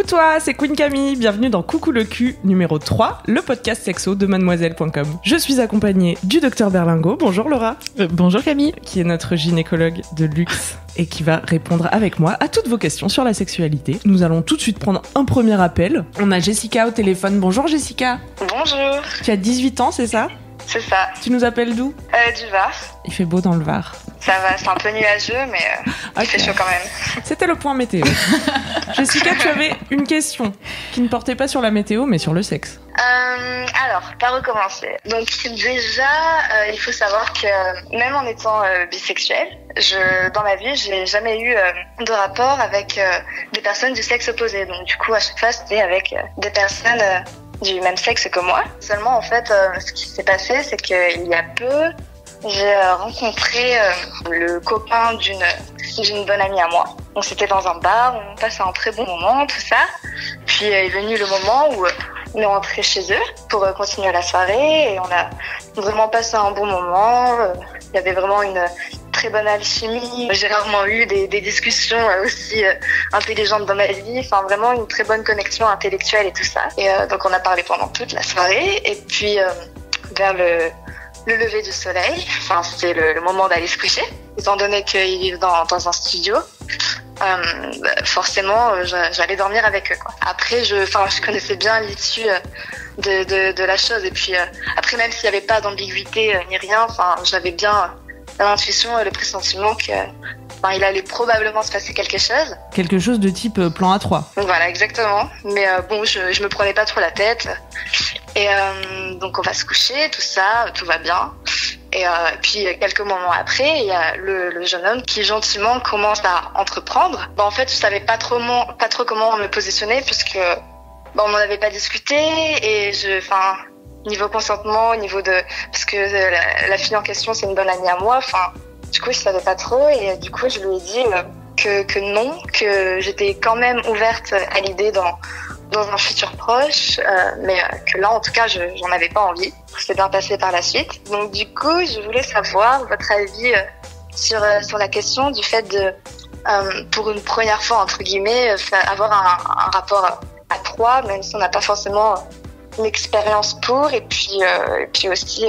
toi, c'est Queen Camille, bienvenue dans Coucou le cul numéro 3, le podcast sexo de mademoiselle.com. Je suis accompagnée du docteur Berlingot, bonjour Laura. Bonjour Camille. Qui est notre gynécologue de luxe et qui va répondre avec moi à toutes vos questions sur la sexualité. Nous allons tout de suite prendre un premier appel. On a Jessica au téléphone, bonjour Jessica. Bonjour. Tu as 18 ans, c'est ça ? C'est ça. Tu nous appelles d'où ? Du Var. Il fait beau dans le Var. Ça va, c'est un peu nuageux, mais il fait chaud quand même. C'était le point météo. Jessica, tu avais une question qui ne portait pas sur la météo, mais sur le sexe. Alors, par recommencer. Donc déjà, il faut savoir que même en étant bisexuelle, dans ma vie, j'ai jamais eu de rapport avec des personnes du sexe opposé. Donc du coup, à chaque fois, c'était avec des personnes du même sexe que moi. Seulement, en fait, ce qui s'est passé, c'est qu'il y a peu, j'ai rencontré le copain d'une bonne amie à moi. On s'était dans un bar, on passait un très bon moment, tout ça. Puis est venu le moment où on est rentré chez eux pour continuer la soirée et on a vraiment passé un bon moment. Il y avait vraiment une très bonne alchimie. J'ai rarement eu des discussions aussi intelligentes dans ma vie. Enfin, vraiment une très bonne connexion intellectuelle et tout ça. Et donc on a parlé pendant toute la soirée. Et puis vers le lever du soleil, enfin c'était le moment d'aller se coucher. Étant donné qu'ils vivent dans un studio, forcément j'allais dormir avec eux, quoi. Après je connaissais bien l'issue de la chose. Et puis après, même s'il n'y avait pas d'ambiguïté ni rien, enfin j'avais bien l'intuition, le pressentiment que il allait probablement se passer quelque chose. Quelque chose de type plan A3. Voilà, exactement. Mais bon, je me prenais pas trop la tête. Et donc on va se coucher, tout ça, tout va bien. Et puis quelques moments après, il y a le jeune homme qui gentiment commence à entreprendre. En fait, je savais pas trop comment me positionner puisque on n'en avait pas discuté et niveau consentement, parce que la fille en question, c'est une bonne amie à moi. Du coup, je savais pas trop et du coup, je lui ai dit que non, que j'étais quand même ouverte à l'idée dans un futur proche, mais que là, en tout cas, j'en avais pas envie. C'est bien passé par la suite. Donc, du coup, je voulais savoir votre avis sur la question du fait de, pour une première fois, entre guillemets, avoir un rapport à trois, même si on n'a pas forcément une expérience pour, et puis aussi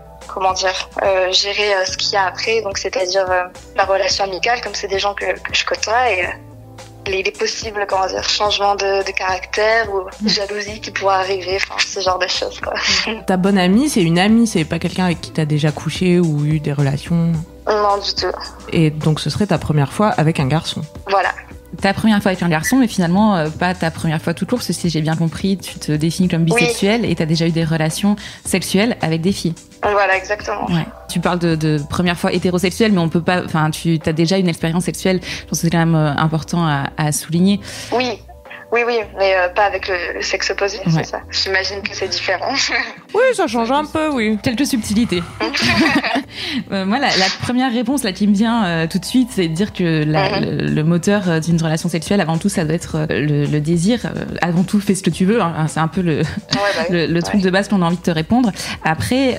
gérer ce qu'il y a après, donc c'est-à-dire la relation amicale, comme c'est des gens que je côtoie, et les possibles changements de caractère ou jalousie qui pourraient arriver, ce genre de choses, quoi. Ta bonne amie, c'est une amie, c'est pas quelqu'un avec qui t'as déjà couché ou eu des relations? Non, du tout. Et donc ce serait ta première fois avec un garçon? Voilà. Ta première fois avec un garçon, mais finalement pas ta première fois tout court, parce que si j'ai bien compris, tu te définis comme bisexuelle, oui. Et t'as déjà eu des relations sexuelles avec des filles. Voilà, exactement. Ouais. Tu parles de première fois hétérosexuelle, mais on peut pas. Enfin, tu as déjà une expérience sexuelle. Je pense que c'est quand même important à souligner. Oui, mais pas avec le sexe opposé, ouais. C'est ça. J'imagine que c'est différent. Oui, ça change un peu, oui. Quelques subtilités. Moi, la première réponse là qui me vient tout de suite, c'est de dire que le moteur d'une relation sexuelle, avant tout, ça doit être le désir. Avant tout, fais ce que tu veux. Hein. C'est un peu le truc de base qu'on a envie de te répondre. Après,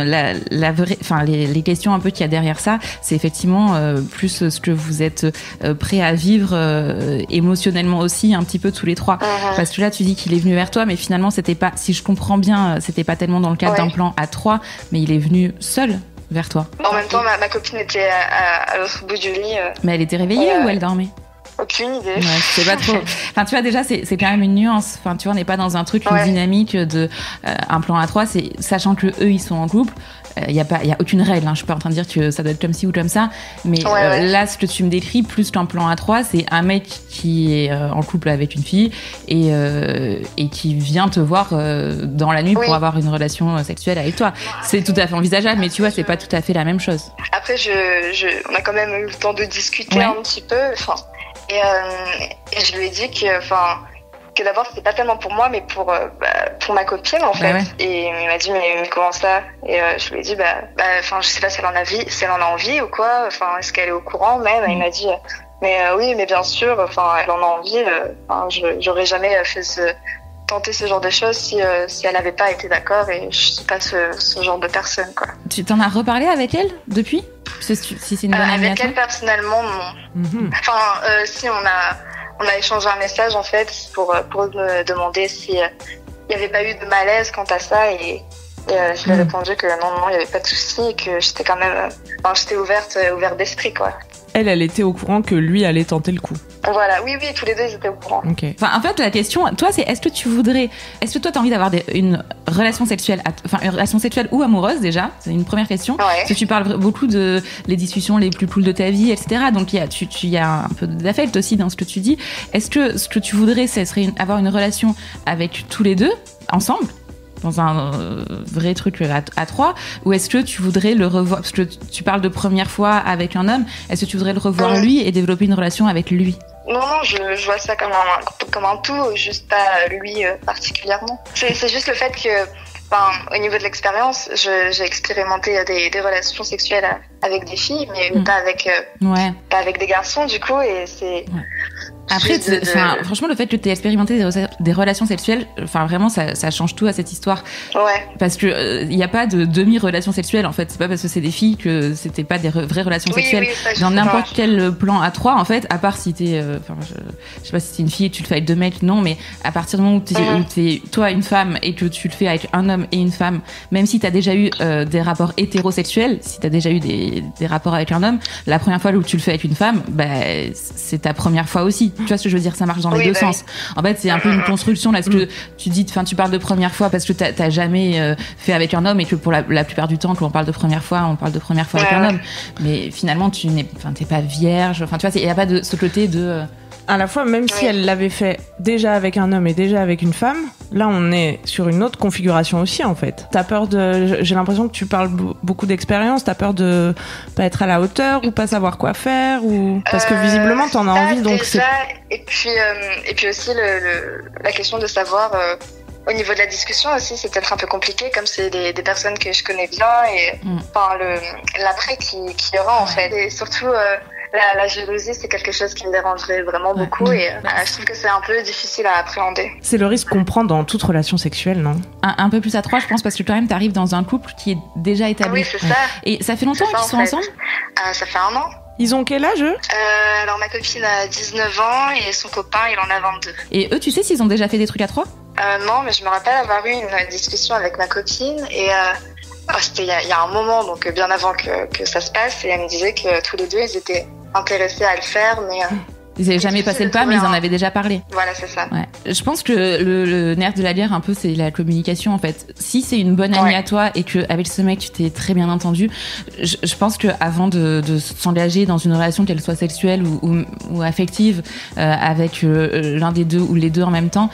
les questions un peu qu'il y a derrière ça, c'est effectivement plus ce que vous êtes prêt à vivre émotionnellement aussi, un petit peu tous les trois. Parce que là, tu dis qu'il est venu vers toi, mais finalement, c'était pas, si je comprends bien, c'était pas tellement dans le cadre d'un plan à trois, mais il est venu seul vers toi. En même temps, ma copine était à l'autre bout du lit. Mais elle était réveillée ou elle dormait? Aucune idée. Ouais, je sais pas trop. Enfin, tu vois, déjà, c'est quand même une nuance. Enfin, tu vois, on n'est pas dans un truc, une dynamique de un plan à trois. C'est sachant que eux, ils sont en couple. Il y a aucune règle. Je suis pas en train de dire que ça doit être comme ci ou comme ça. Mais là, ce que tu me décris, plus qu'un plan à trois, c'est un mec qui est en couple avec une fille et qui vient te voir dans la nuit pour avoir une relation sexuelle avec toi. C'est tout à fait envisageable, mais tu vois, c'est pas tout à fait la même chose. Après, on a quand même eu le temps de discuter un petit peu. Et je lui ai dit que d'abord c'était pas tellement pour moi mais pour ma copine en fait. Et il m'a dit mais comment ça? Et je lui ai dit je sais pas si elle en a envie ou quoi, est-ce qu'elle est au courant même. Et il m'a dit oui mais bien sûr, elle en a envie, j'aurais jamais tenter ce genre de choses si elle n'avait pas été d'accord, et je suis pas ce genre de personne, quoi. Tu t'en as reparlé avec elle depuis? Si c'est une bonne amie avec elle personnellement, non. Si on a échangé un message en fait pour me demander si il y avait pas eu de malaise quant à ça et je lui ai répondu que non, il y avait pas de souci et que j'étais quand même, j'étais ouverte d'esprit quoi. Elle était au courant que lui allait tenter le coup. Voilà, oui, tous les deux, ils étaient au courrant. Okay. Enfin, en fait, la question, toi, c'est est-ce que toi, t'as envie d'avoir une relation sexuelle, une relation sexuelle ou amoureuse, déjà? C'est une première question. Ouais. Parce que tu parles beaucoup de les discussions les plus cool de ta vie, etc. Donc, il y a un peu d'affect aussi dans ce que tu dis. Est-ce que ce que tu voudrais, ce serait avoir une relation avec tous les deux, ensemble? Dans un vrai truc à trois, ou est-ce que tu voudrais le revoir, parce que tu parles de première fois avec un homme, est-ce que tu voudrais le revoir lui et développer une relation avec lui? Non, je vois ça comme un tout, juste pas lui particulièrement. C'est juste le fait que, au niveau de l'expérience, j'ai expérimenté des relations sexuelles avec des filles, mais pas avec des garçons du coup, et c'est... Ouais. Après, franchement, le fait que tu aies expérimenté des relations sexuelles, vraiment, ça change tout à cette histoire. Ouais. Parce que il n'y a pas de demi-relation sexuelle, en fait. C'est pas parce que c'est des filles que c'était pas des vraies relations sexuelles. Dans n'importe quel plan à trois, en fait, à part si t'es, je sais pas si t'es une fille et tu le fais avec deux mecs, non, mais à partir du moment où t'es toi une femme et que tu le fais avec un homme et une femme, même si t'as déjà eu des rapports hétérosexuels, si t'as déjà eu des rapports avec un homme, la première fois où tu le fais avec une femme, c'est ta première fois aussi. Tu vois ce que je veux dire, ça marche dans les deux sens. En fait, c'est un peu une construction là, ce que tu dis, tu parles de première fois parce que t'as jamais fait avec un homme et que pour la plupart du temps, quand on parle de première fois avec un homme. Mais finalement, t'es pas vierge. Enfin, tu vois, il y a pas de ce côté de. À la fois, même si elle l'avait fait déjà avec un homme et déjà avec une femme, là on est sur une autre configuration aussi en fait. T'as peur j'ai l'impression que tu parles beaucoup d'expérience, t'as peur de pas être à la hauteur ou pas savoir quoi faire ou parce que visiblement t'en as envie donc déjà, et puis aussi la question de savoir au niveau de la discussion aussi, c'est peut-être un peu compliqué comme c'est des personnes que je connais bien et l'après qui y aura en fait et surtout la jalousie, c'est quelque chose qui me dérangerait vraiment beaucoup et je trouve que c'est un peu difficile à appréhender. C'est le risque qu'on prend dans toute relation sexuelle, non ? Un peu plus à trois, je pense, parce que quand même, t'arrives dans un couple qui est déjà établi. Oui, c'est ça. Et ça fait longtemps qu'ils sont ensemble ? Ça fait 1 an. Ils ont quel âge, eux ? Alors, ma copine a 19 ans et son copain, il en a 22. Et eux, tu sais s'ils ont déjà fait des trucs à trois ? Non, mais je me rappelle avoir eu une discussion avec ma copine et... c'était il y a un moment, donc bien avant que ça se passe, et elle me disait que tous les deux, ils étaient intéressés à le faire, mais... Ils n'avaient jamais passé le pas, mais ils en avaient déjà parlé. Voilà, c'est ça. Ouais. Je pense que le nerf de la guerre, un peu, c'est la communication, en fait. Si c'est une bonne amie à toi et qu'avec ce mec, tu t'es très bien entendu, je pense qu'avant de s'engager dans une relation, qu'elle soit sexuelle ou affective, avec l'un des deux ou les deux en même temps,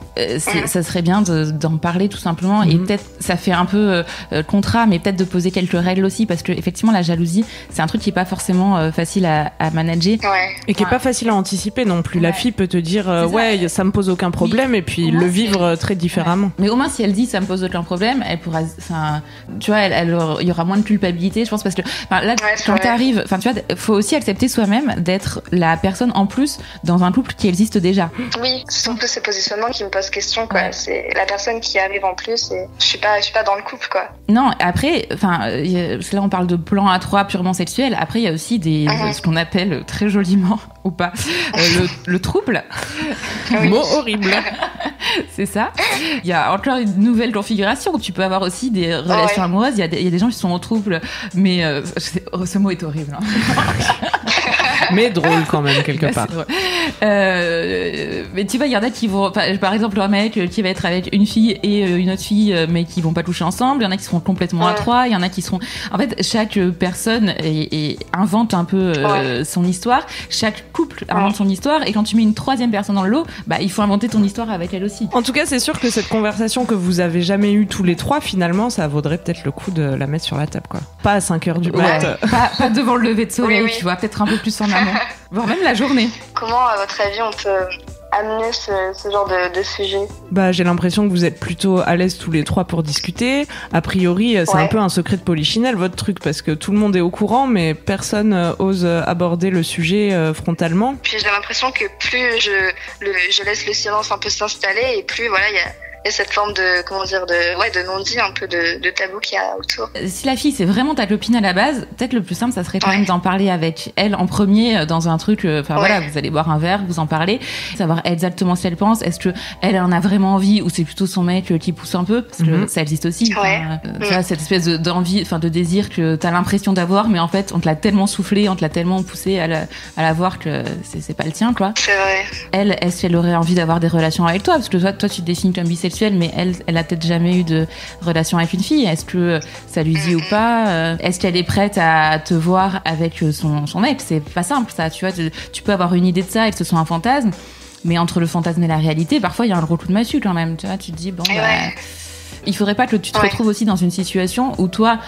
ça serait bien d'en parler tout simplement et peut-être ça fait un peu contrat mais peut-être de poser quelques règles aussi parce que effectivement la jalousie c'est un truc qui est pas forcément facile à manager et qui est pas facile à anticiper non plus. La fille peut te dire ça me pose aucun problème et puis le vivre très différemment. Mais au moins si elle dit ça me pose aucun problème, elle pourra tu vois il y aura moins de culpabilité je pense parce que là quand t'arrives tu vois faut aussi accepter soi-même d'être la personne en plus dans un couple qui existe déjà. Oui, ce sont tous ces positionnements qui me posent question quoi. C'est la personne qui arrive en plus et je suis pas dans le couple quoi. Non, après là on parle de plan à trois purement sexuel. Après il y a aussi ce qu'on appelle très joliment ou pas le trouble. Mot horrible. C'est ça. Il y a encore une nouvelle configuration. Tu peux avoir aussi des relations amoureuses. Il y a des gens qui sont en trouble, mais ce mot est horrible. Mais drôle quand même quelque part. Mais tu vois, il y en a qui vont, par exemple, un mec qui va être avec une fille et une autre fille, mais qui vont pas coucher ensemble. Il y en a qui seront complètement à trois. Il y en a qui seront. En fait, chaque personne invente un peu son histoire. Chaque couple invente son histoire. Et quand tu mets une troisième personne dans le lot, il faut inventer ton histoire avec elle aussi. En tout cas, c'est sûr que cette conversation que vous avez jamais eue tous les trois, finalement, ça vaudrait peut-être le coup de la mettre sur la table, quoi. Pas à 5h du mat. Pas devant le lever de soleil, tu vois, peut-être un peu plus en amont. Voire même la journée. Comment, à votre avis, on peut amener ce genre de sujet ? J'ai l'impression que vous êtes plutôt à l'aise tous les trois pour discuter. A priori, c'est un peu un secret de polichinelle, votre truc, parce que tout le monde est au courant, mais personne ose aborder le sujet frontalement. Puis j'ai l'impression que plus je laisse le silence un peu s'installer, et plus, voilà, y a cette forme de, comment dire, de non-dit, un peu de tabou qu'il y a autour. Si la fille, c'est vraiment ta copine à la base, peut-être le plus simple, ça serait quand même d'en parler avec elle en premier, dans un truc, voilà, vous allez boire un verre, vous en parlez, savoir exactement ce qu'elle pense, est-ce que elle en a vraiment envie, ou c'est plutôt son mec qui pousse un peu, parce que ça existe aussi. Tu vois, cette espèce d'envie, de désir que t'as l'impression d'avoir, mais en fait, on te l'a tellement soufflé, on te l'a tellement poussé à l'avoir que c'est pas le tien, quoi. C'est vrai. Elle, est-ce qu'elle aurait envie d'avoir des relations avec toi? Parce que toi, tu te définis comme bisexuelle, mais elle a peut-être jamais eu de relation avec une fille. Est-ce que ça lui dit ou pas? Est-ce qu'elle est prête à te voir avec son mec? C'est pas simple, ça, tu vois. Tu peux avoir une idée de ça et que ce soit un fantasme, mais entre le fantasme et la réalité, parfois, il y a un gros coup de massue quand même, tu vois. Tu te dis, bon, il faudrait pas que tu te retrouves aussi dans une situation où toi,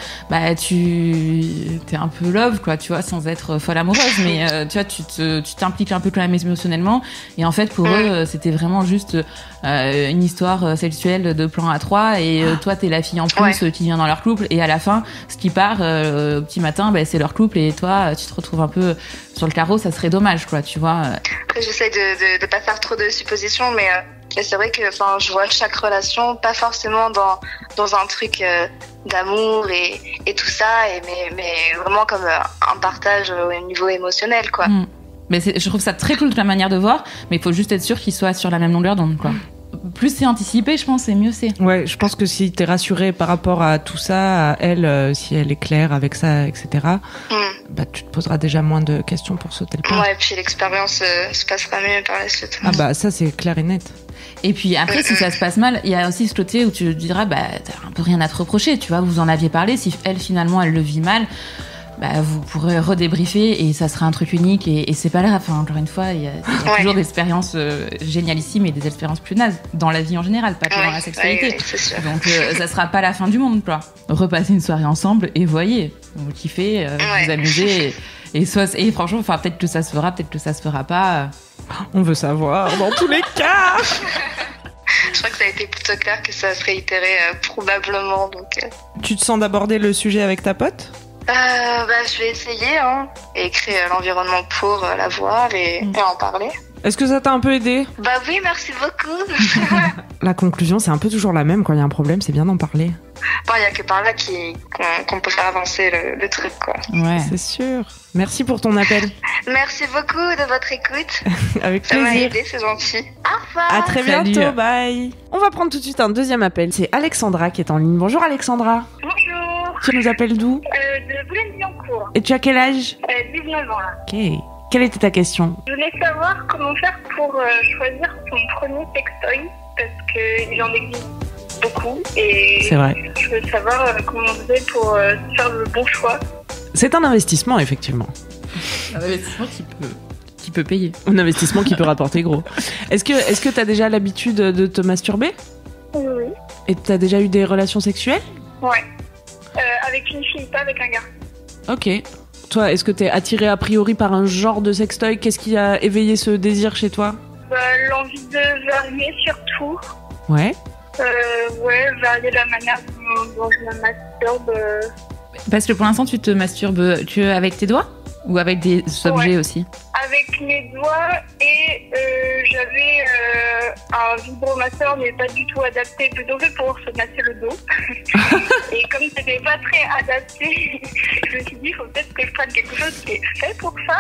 t'es un peu love, quoi, tu vois, sans être folle amoureuse, mais tu vois, tu t'impliques un peu quand même émotionnellement, et en fait, pour eux, c'était vraiment juste une histoire sexuelle de plan A3, et toi, t'es la fille en plus qui vient dans leur couple, et à la fin, ce qui part au petit matin, c'est leur couple, et toi, tu te retrouves un peu sur le carreau, ça serait dommage, quoi, tu vois. Après, j'essaie de pas faire trop de suppositions, mais c'est vrai que je vois chaque relation pas forcément dans un truc d'amour et tout ça, mais vraiment comme un partage au niveau émotionnel, quoi. Mais je trouve ça très cool de la manière de voir, mais il faut juste être sûr qu'ils soient sur la même longueur d'onde, quoi. Plus c'est anticipé, je pense, et mieux c'est. Ouais, je pense que si t'es rassurée par rapport à tout ça, à elle, si elle est claire avec ça, etc., tu te poseras déjà moins de questions pour sauter le pas. Ouais, et puis l'expérience se passera mieux par la suite. Ah ça c'est clair et net. Et puis après, si ça se passe mal, il y a aussi ce côté où tu te diras, t'as un peu rien à te reprocher, tu vois, vous en aviez parlé, si elle, finalement, elle le vit mal, vous pourrez redébriefer et ça sera un truc unique et c'est pas grave. Encore une fois, il y a toujours des expériences génialissimes et des expériences plus nazes dans la vie en général, pas que dans la sexualité. C'est sûr. Donc ça sera pas la fin du monde, quoi. Repassez une soirée ensemble et voyez, vous kiffez, vous amusez et franchement, peut-être que ça se fera, peut-être que ça se fera pas. On veut savoir dans tous les cas. Je crois que ça a été plutôt clair que ça se réitérait probablement. Donc, Tu te sens d'aborder le sujet avec ta pote? Je vais essayer, et créer l'environnement pour la voir et en parler. Est-ce que ça t'a un peu aidé? Oui, merci beaucoup. La conclusion, c'est un peu toujours la même. Quand il y a un problème, c'est bien d'en parler. Il n'y a que par là qu'on peut faire avancer le truc, quoi. Ouais, c'est sûr. Merci pour ton appel. Merci beaucoup de votre écoute. Avec plaisir. Ça m'a aidé, c'est gentil. Au revoir. À très bientôt, bye. On va prendre tout de suite un deuxième appel. C'est Alexandra qui est en ligne. Bonjour Alexandra. Bonjour. Tu nous appelles d'où? De Boulogne-Billancourt. Et tu as quel âge? 19 ans, là. Ok. Quelle était ta question? Je voulais savoir comment faire pour choisir son premier sextoy, parce qu'il en existe beaucoup, et c'est vrai. Je veux savoir comment on faisait pour faire le bon choix. C'est un investissement, effectivement. Un investissement qui peut payer. Un investissement qui peut rapporter gros. Est-ce que tu as déjà l'habitude de te masturber? Oui. Et tu as déjà eu des relations sexuelles? Ouais. Avec une fille, pas avec un gars. Ok. Toi, est-ce que t'es attirée a priori par un genre de sextoy? Qu'est-ce qui a éveillé ce désir chez toi? L'envie de varier surtout. Ouais. Varier la manière dont je me masturbe. Parce que pour l'instant, tu te masturbes avec tes doigts ou avec des objets aussi? Avec mes doigts et j'avais un vibromasseur mais pas du tout adapté, plutôt fait pour se masser le dos. Et comme c'était pas très adapté, je me suis dit il faut peut-être que je prenne quelque chose qui est fait pour ça.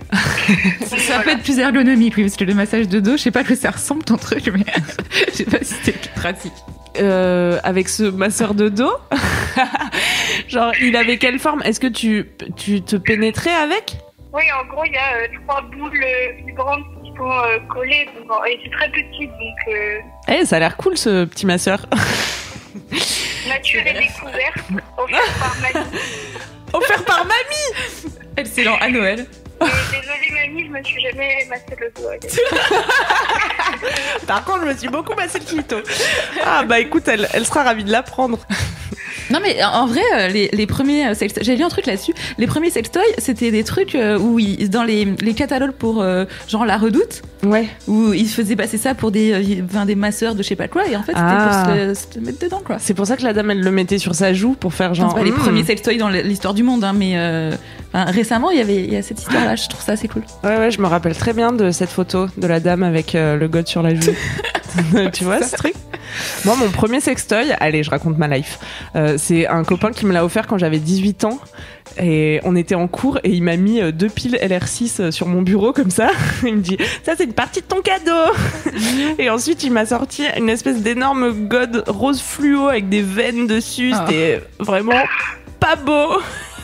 Ça peut être plus ergonomique, oui, parce que le massage de dos, je sais pas que ça ressemble ton truc, mais je sais pas si c'est plus pratique. Avec ce masseur de dos, genre il avait quelle forme? Est-ce que tu te pénétrais avec? Oui, en gros il y a 3 boules vibrantes qui sont collées et c'est très petit, donc. Ça a l'air cool ce petit masseur. Nature et découverte, offert par mamie. Offert par mamie. Excellent, à Noël. Désolée mamie, je me suis jamais massé le doigt. Par contre, je me suis beaucoup massé le clito. Ah écoute, elle sera ravie de l'apprendre. Non mais en vrai, les premiers sextoys, j'ai lu un truc là-dessus. Les premiers sextoys, c'était des trucs où dans les catalogues pour genre la Redoute, où ils faisaient passer ça pour des masseurs de je sais pas quoi, et en fait c'était pour se mettre dedans, quoi. C'est pour ça que la dame elle le mettait sur sa joue pour faire genre. C'est pas les premiers sextoys dans l'histoire du monde, mais récemment il y a cette histoire-là. Je trouve ça assez cool. Ouais, je me rappelle très bien de cette photo de la dame avec le god sur la joue. Tu vois ce truc? Moi, mon premier sextoy, allez, je raconte ma life. C'est un copain qui me l'a offert quand j'avais 18 ans. Et on était en cours et il m'a mis 2 piles LR6 sur mon bureau comme ça. Il me dit, ça c'est une partie de ton cadeau. Et ensuite il m'a sorti une espèce d'énorme god rose fluo avec des veines dessus. C'était vraiment pas beau.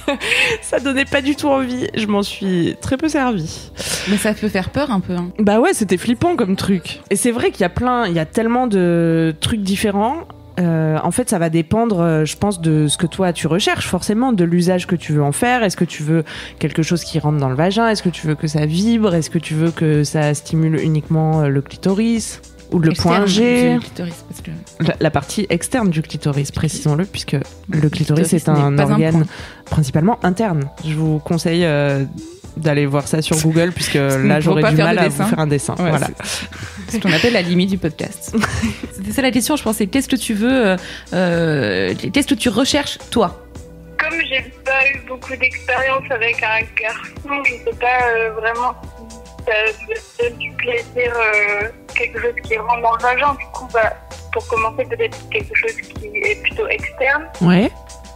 Ça donnait pas du tout envie. Je m'en suis très peu servie. Mais ça peut faire peur un peu. Hein. Bah ouais, c'était flippant comme truc. Et c'est vrai qu'il y a tellement de trucs différents. En fait, ça va dépendre, je pense, de ce que toi tu recherches, forcément, de l'usage que tu veux en faire. Est-ce que tu veux quelque chose qui rentre dans le vagin ? Est-ce que tu veux que ça vibre ? Est-ce que tu veux que ça stimule uniquement le clitoris ? Ou le point G ? Clitoris, parce que... La partie externe du clitoris, précisons-le, puisque le clitoris est un organe principalement interne. Je vous conseille d'aller voir ça sur Google, puisque là j'aurais du mal à vous faire un dessin. Ouais, voilà. C'est ce qu'on appelle la limite du podcast. C'était ça la question, je pensais. Qu'est-ce que tu veux qu'est-ce que tu recherches, toi ? Comme j'ai pas eu beaucoup d'expérience avec un garçon, je sais pas vraiment si ça donne du plaisir, quelque chose qui rentre dans le vagin. Du coup, pour commencer, peut-être quelque chose qui est plutôt externe. Ouais.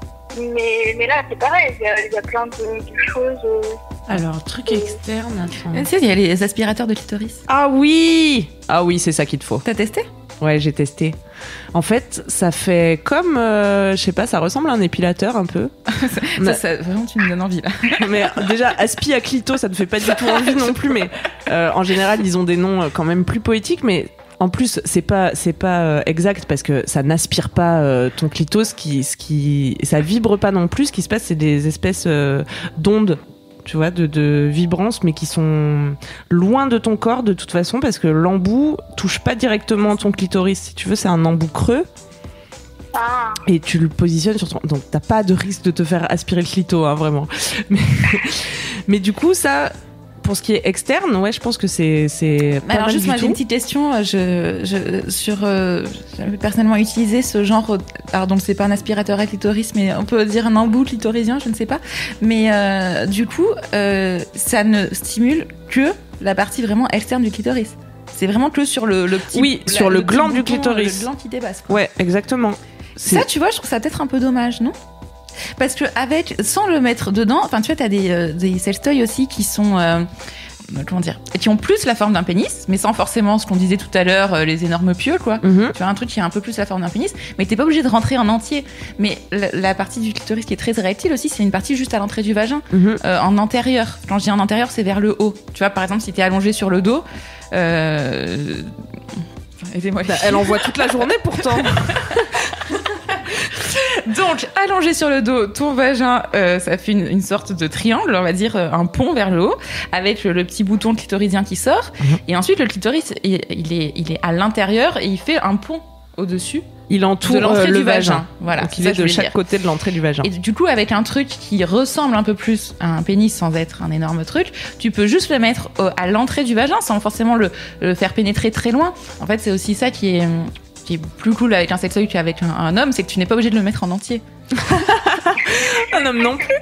Mais là, c'est pareil, il y a plein de choses. Alors, truc externe, attends. Tu sais, il y a les aspirateurs de clitoris. Ah oui, c'est ça qu'il te faut. T'as testé ? Ouais, j'ai testé. En fait, ça fait comme, je sais pas, ça ressemble à un épilateur un peu. ça, vraiment, tu me donnes envie là. Mais déjà, aspi à clito, ça ne fait pas du tout envie non plus. Mais en général, ils ont des noms quand même plus poétiques. Mais en plus, c'est pas exact parce que ça n'aspire pas ton clito. Ça vibre pas non plus. Ce qui se passe, c'est des espèces d'ondes, tu vois, de vibrances, mais qui sont loin de ton corps de toute façon, parce que l'embout touche pas directement ton clitoris. Si tu veux, c'est un embout creux. Et tu le positionnes sur ton... Donc t'as pas de risque de te faire aspirer le clito, hein, vraiment. Mais du coup, ça... Pour ce qui est externe, ouais, je pense que c'est pas alors mal juste, du moi, tout. j'ai une petite question. J'avais personnellement utilisé ce genre, alors donc c'est pas un aspirateur à clitoris, mais on peut dire un embout clitorisien, je ne sais pas. Mais du coup, ça ne stimule que la partie vraiment externe du clitoris. C'est vraiment que sur le petit... Oui, sur le gland du clitoris. Le gland qui dépasse. Quoi. Ouais, exactement. Ça, tu vois, je trouve ça peut-être un peu dommage, non ? Parce que sans le mettre dedans, enfin tu vois, t'as des sextoys aussi qui sont comment dire, qui ont plus la forme d'un pénis, mais sans forcément ce qu'on disait tout à l'heure, les énormes pieux, quoi. Mm-hmm. Tu vois, un truc qui a un peu plus la forme d'un pénis, mais t'es pas obligé de rentrer en entier. Mais la partie du clitoris qui est très érectile aussi, c'est une partie juste à l'entrée du vagin, en antérieur. Quand je dis en antérieur, c'est vers le haut. Tu vois, par exemple, si t'es allongé sur le dos, aidez-moi. Elle en voit toute la journée pourtant. Donc, allongé sur le dos, ton vagin, ça fait une sorte de triangle, on va dire, un pont vers le haut, avec le petit bouton clitoridien qui sort. Et ensuite, le clitoris, il est à l'intérieur et il fait un pont au-dessus. Il entoure de l'entrée le du vagin. Voilà. Donc il est de chaque côté de l'entrée du vagin. Et du coup, avec un truc qui ressemble un peu plus à un pénis sans être un énorme truc, tu peux juste le mettre à l'entrée du vagin sans forcément le faire pénétrer très loin. En fait, c'est aussi ça qui est plus cool avec un sextoy qu'avec un homme, c'est que tu n'es pas obligé de le mettre en entier. Un homme non plus.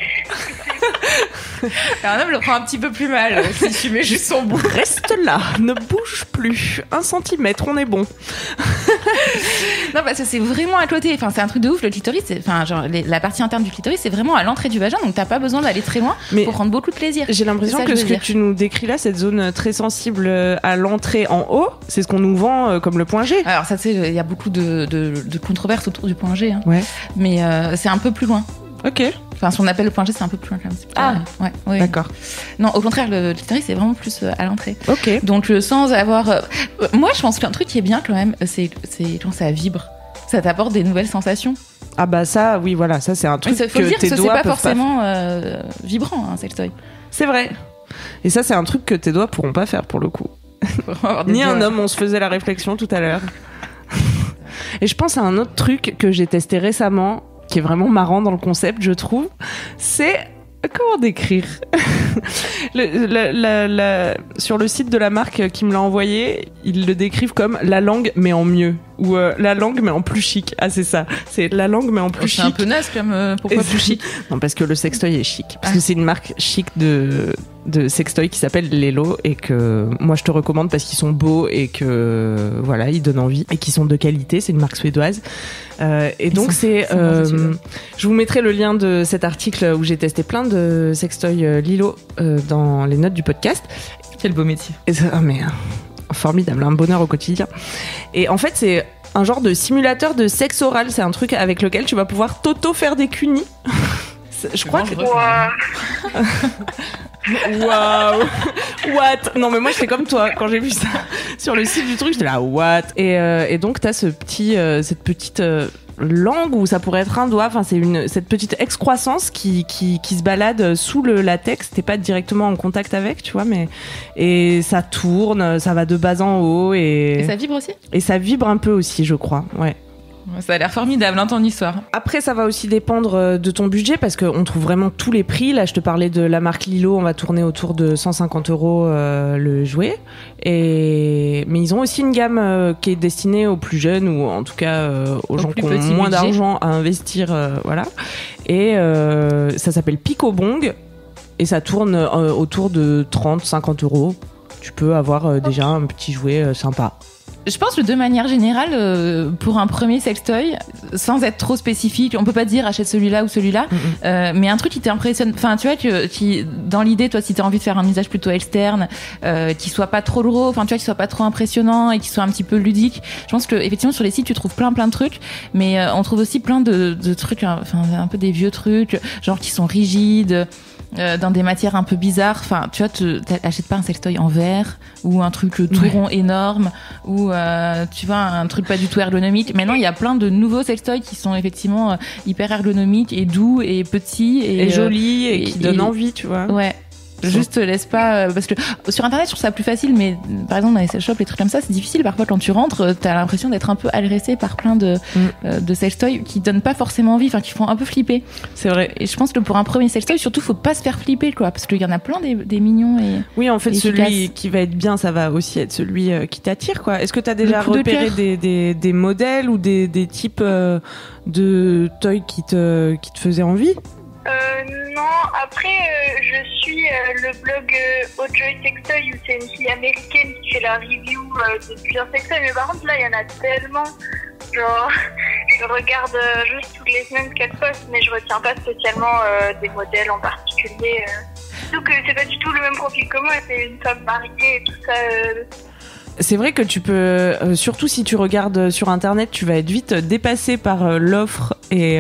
Un homme le prend un petit peu plus mal si tu mets juste son bout. Reste là, ne bouge plus. 1 centimètre, on est bon. Non, parce que c'est vraiment à côté. Enfin, c'est un truc de ouf. Le clitoris, la partie interne du clitoris, c'est vraiment à l'entrée du vagin, donc t'as pas besoin d'aller très loin pour prendre beaucoup de plaisir. J'ai l'impression que ce que tu nous décris là, cette zone très sensible à l'entrée en haut, c'est ce qu'on nous vend comme le point G. Alors ça, tu sais, il y a beaucoup de controverses autour du point G. Hein. Ouais. Mais c'est un peu plus loin. Ok. Enfin, ce qu'on appelle le point G, c'est un peu plus loin quand même. Ouais. D'accord. Non, au contraire, le clitoris, c'est vraiment plus à l'entrée. Ok. Donc, sans avoir... moi, je pense qu'un truc qui est bien quand même, c'est quand ça vibre. Ça t'apporte des nouvelles sensations. Ah bah ça, oui, voilà, ça c'est un truc faut que dire tes que doigts c'est pas peuvent forcément vibrant, un sextoy. C'est vrai. Et ça, c'est un truc que tes doigts pourront pas faire pour le coup. Ni un homme, on se faisait la réflexion tout à l'heure. Et je pense à un autre truc que j'ai testé récemment, qui est vraiment marrant dans le concept, je trouve. C'est... Comment décrire sur le site de la marque qui me l'a envoyé, ils le décrivent comme la langue, mais en mieux. Ou la langue mais en plus chic. Ah, c'est ça. C'est la langue mais en plus chic. C'est un peu naze comme pourquoi plus chic? Non, parce que le sextoy est chic. Parce que c'est une marque chic de sextoy qui s'appelle Lelo et que moi je te recommande parce qu'ils sont beaux et que voilà, ils donnent envie et qu'ils sont de qualité. C'est une marque suédoise. Et donc je vous mettrai le lien de cet article où j'ai testé plein de sextoy Lilo dans les notes du podcast. Quel beau métier. Formidable, un bonheur au quotidien. Et en fait, c'est un genre de simulateur de sexe oral. C'est un truc avec lequel tu vas pouvoir faire des cunis. Je crois que... Waouh. What? Non, mais moi, j'étais comme toi. Quand j'ai vu ça sur le site du truc, j'étais là, what? Et donc, t'as cette petite langue où ça pourrait être un doigt. Enfin, c'est cette petite excroissance qui se balade sous le latex. T'es pas directement en contact avec, tu vois, et ça tourne, ça va de bas en haut et ça vibre aussi? Et ça vibre un peu aussi, je crois, ouais. Ça a l'air formidable, hein, ton histoire. Après, ça va aussi dépendre de ton budget parce qu'on trouve vraiment tous les prix. Là, je te parlais de la marque Lilo, on va tourner autour de 150 € le jouet. Mais ils ont aussi une gamme qui est destinée aux plus jeunes ou en tout cas aux gens qui ont moins d'argent à investir. Voilà. Et ça s'appelle Picobong et ça tourne autour de 30-50 €. Tu peux avoir déjà un petit jouet sympa. Je pense que de manière générale, pour un premier sextoy, sans être trop spécifique, on peut pas dire achète celui-là ou celui-là, mais un truc qui t'impressionne, enfin tu vois, dans l'idée, toi, si t'as envie de faire un usage plutôt externe, qui soit pas trop gros, enfin tu vois, qui soit pas trop impressionnant et qui soit un petit peu ludique. Je pense que effectivement sur les sites tu trouves plein de trucs, mais on trouve aussi plein de trucs, enfin un peu des vieux trucs, genre qui sont rigides. Dans des matières un peu bizarres, enfin tu vois, t'achètes pas un sextoy en verre ou un truc tout rond énorme ou tu vois un truc pas du tout ergonomique. Maintenant il y a plein de nouveaux sextoys qui sont effectivement hyper ergonomiques et doux et petits et jolis et qui donnent envie, tu vois. Ouais. Juste laisse pas parce que sur internet je trouve ça plus facile, mais par exemple dans les sex shops, les trucs comme ça, c'est difficile parfois. Quand tu rentres, t'as l'impression d'être un peu agressé par plein de sextoys qui donnent pas forcément envie, enfin qui font un peu flipper. C'est vrai. Et je pense que pour un premier sextoy, surtout faut pas se faire flipper, quoi, parce qu'il y en a plein des mignons et oui, en fait celui qui va être bien, ça va aussi être celui qui t'attire, quoi. Est-ce que t'as déjà repéré des modèles ou des types de toys qui te faisaient envie? Non, après je suis le blog Ojoy Sextoy où c'est une fille américaine qui fait la review de plusieurs sextoys, mais par contre là il y en a tellement, genre je regarde juste toutes les semaines ce qu'elle poste, mais je retiens pas spécialement des modèles en particulier. Surtout que c'est pas du tout le même profil que moi, c'est une femme mariée et tout ça. C'est vrai que tu peux, surtout si tu regardes sur internet, tu vas être vite dépassé par l'offre et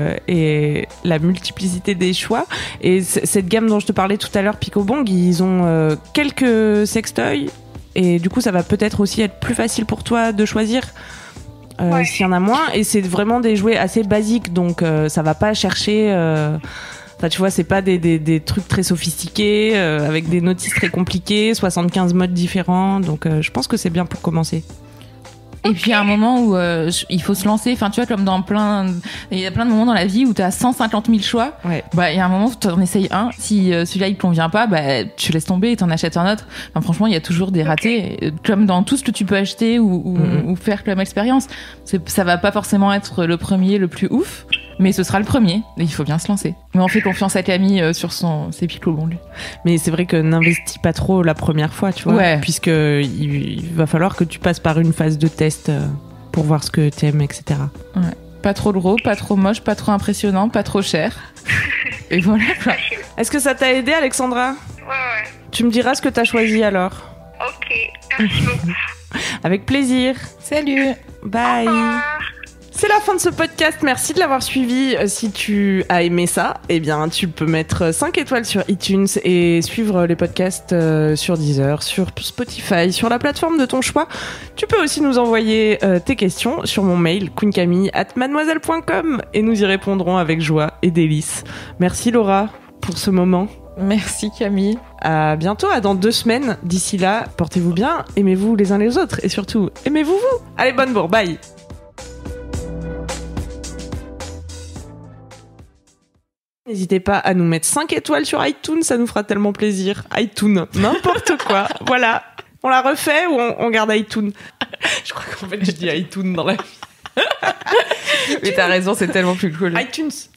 la multiplicité des choix. Et cette gamme dont je te parlais tout à l'heure, Picobong, ils ont quelques sextoys et du coup ça va peut-être aussi être plus facile pour toi de choisir s'il y en a moins. Et c'est vraiment des jouets assez basiques, donc ça va pas chercher... Enfin, tu vois, c'est pas des trucs très sophistiqués, avec des notices très compliquées, 75 modes différents. Donc, je pense que c'est bien pour commencer. Et puis, à un moment où il faut se lancer, enfin, tu vois, comme il y a plein de moments dans la vie où t'as 150 000 choix. Ouais. Bah, il y a un moment où t'en essayes un. Si celui-là, il te convient pas, bah, tu laisses tomber et t'en achètes un autre. Enfin, franchement, il y a toujours des ratés. Comme dans tout ce que tu peux acheter ou faire comme expérience. Ça va pas forcément être le premier, le plus ouf. Mais ce sera le premier, et il faut bien se lancer. Mais on fait confiance à Camille sur ses Picobong, lui. Mais c'est vrai que n'investis pas trop la première fois, tu vois, puisque il va falloir que tu passes par une phase de test pour voir ce que t'aimes, etc. Ouais. Pas trop gros, pas trop moche, pas trop impressionnant, pas trop cher. Et voilà, quoi. Est-ce que ça t'a aidé, Alexandra? Ouais. Tu me diras ce que t'as choisi alors. Ok, merci beaucoup. Avec plaisir. Salut. Bye. C'est la fin de ce podcast, merci de l'avoir suivi. Si tu as aimé ça, eh bien tu peux mettre 5 étoiles sur iTunes et suivre les podcasts sur Deezer, sur Spotify, sur la plateforme de ton choix. Tu peux aussi nous envoyer tes questions sur mon mail queencamille@mademoiselle.com et nous y répondrons avec joie et délice. Merci Laura pour ce moment. Merci Camille. À bientôt, à dans 2 semaines. D'ici là, portez-vous bien, aimez-vous les uns les autres et surtout, aimez-vous vous. Allez, bonne bourre, bye. N'hésitez pas à nous mettre 5 étoiles sur iTunes, ça nous fera tellement plaisir. iTunes, n'importe quoi. Voilà, on la refait ou on garde iTunes? Je crois qu'en fait, je dis iTunes dans la vie. Mais t'as raison, c'est tellement plus cool. iTunes.